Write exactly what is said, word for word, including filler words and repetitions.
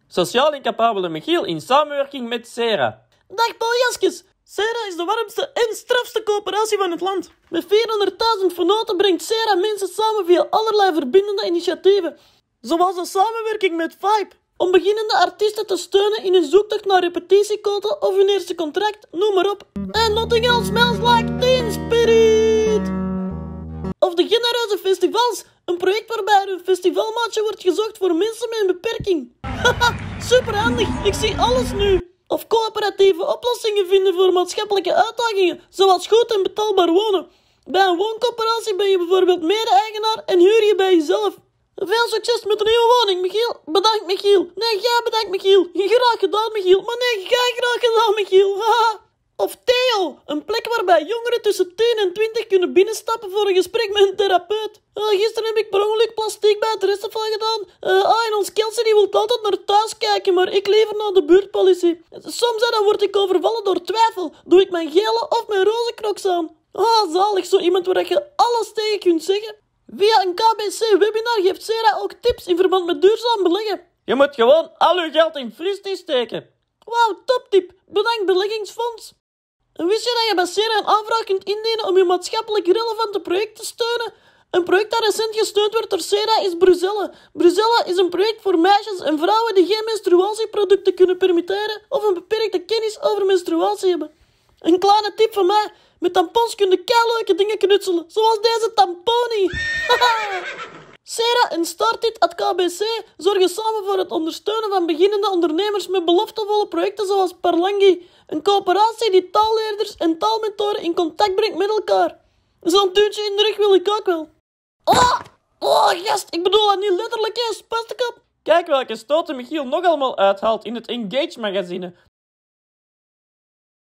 Sociaal incapabele Michiel in samenwerking met Sera. Dag paljaskes! Sera is de warmste en strafste coöperatie van het land. Met vierhonderdduizend vernoten brengt Sera mensen samen via allerlei verbindende initiatieven. Zoals een samenwerking met Vibe. Om beginnende artiesten te steunen in hun zoektocht naar repetitiequota of hun eerste contract, noem maar op. En nothing else smells like Teen Spirit! Of de genereuze festivals. Een project waarbij er een festivalmaatje wordt gezocht voor mensen met een beperking. Haha, superhandig. Ik zie alles nu. Of coöperatieve oplossingen vinden voor maatschappelijke uitdagingen, zoals goed en betaalbaar wonen. Bij een wooncoöperatie ben je bijvoorbeeld mede-eigenaar en huur je bij jezelf. Veel succes met een nieuwe woning, Michiel. Bedankt, Michiel. Nee, jij bedankt, Michiel. Graag gedaan, Michiel. Maar nee, jij graag gedaan, Michiel. Haha. Of Theo, een plek waarbij jongeren tussen tien en twintig kunnen binnenstappen voor een gesprek met een therapeut. Uh, gisteren heb ik per ongeluk plastiek bij het restaurant gedaan. Uh, ah, en ons Kelsey die wil altijd naar thuis kijken, maar ik liever naar de buurtpolitie. Soms hè, dan word ik overvallen door twijfel. Doe ik mijn gele of mijn roze crocs aan. Ah, zalig, zo iemand waar je alles tegen kunt zeggen. Via een K B C-webinar geeft Sera ook tips in verband met duurzaam beleggen. Je moet gewoon al je geld in Fristie steken. Wauw, toptip. Bedankt beleggingsfonds. En wist je dat je bij Sera een aanvraag kunt indienen om je maatschappelijk relevante project te steunen? Een project dat recent gesteund werd door Sera is Bruzelle. Bruzelle is een project voor meisjes en vrouwen die geen menstruatieproducten kunnen permitteren of een beperkte kennis over menstruatie hebben. Een kleine tip van mij. Met tampons kun je keileuke dingen knutselen, zoals deze tamponi. Sera en Startit at K B C zorgen samen voor het ondersteunen van beginnende ondernemers met beloftevolle projecten zoals Parlangi, een coöperatie die taalleerders en taalmentoren in contact brengt met elkaar. Zo'n tuintje in de rug wil ik ook wel. Oh, oh gast, ik bedoel dat niet letterlijk, hè, spastekop. Kijk welke stoten Michiel nog allemaal uithaalt in het Engage magazine.